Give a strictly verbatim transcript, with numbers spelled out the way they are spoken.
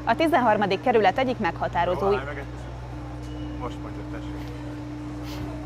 A tizenharmadik kerület egyik meghatározói. Most mondja, tessék.